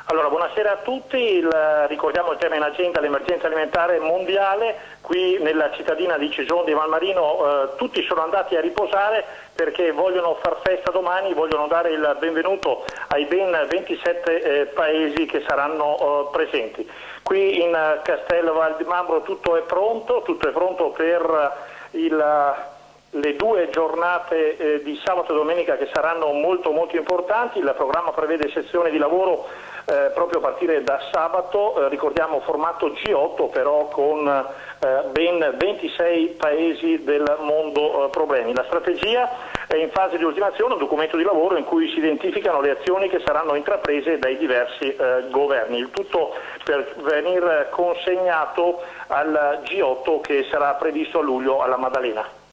Allora, buonasera a tutti. Ricordiamo il tema in agenda, l'emergenza alimentare mondiale. Qui nella cittadina di Cegion di Valmarino tutti sono andati a riposare perché vogliono far festa domani, vogliono dare il benvenuto ai ben 27 paesi che saranno presenti. Qui in Castel Valdimambro tutto è pronto per le due giornate di sabato e domenica che saranno molto importanti. Il programma prevede sessioni di lavoro proprio a partire da sabato, ricordiamo formato G8 però con ben 26 paesi del mondo problemi. La strategia è in fase di ultimazione, un documento di lavoro in cui si identificano le azioni che saranno intraprese dai diversi governi, il tutto per venire consegnato al G8 che sarà previsto a luglio alla Maddalena.